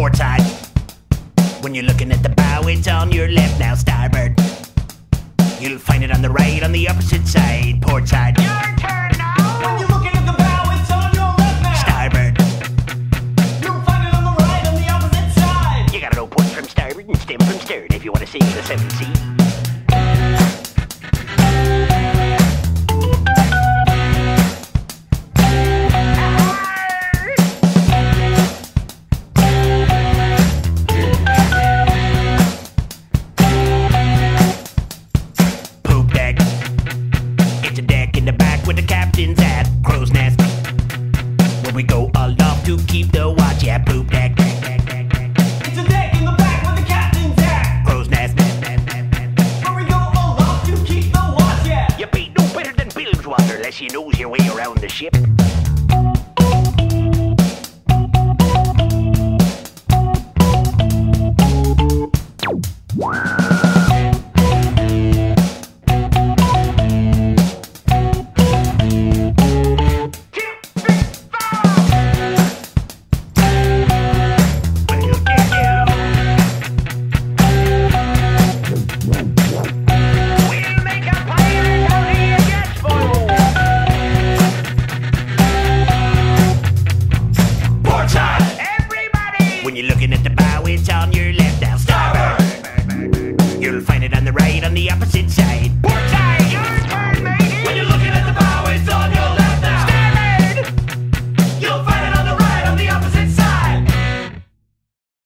port side. When you're looking at the bow, it's on your left now, starboard. You'll find it on the right, on the opposite side, port side. Your turn now. When you're looking at the bow, it's on your left now. Starboard. You'll find it on the right, on the opposite side. You gotta know port from starboard and stem from stern if you want to see the seven seas. Where the captain's at, crow's nest. Where we go aloft to keep the watch, yeah, poop deck. It's a deck in the back where the captain's at, crow's nest. Where we go aloft to keep the watch, yeah. You be no better than bilge water unless you knows your way around the ship.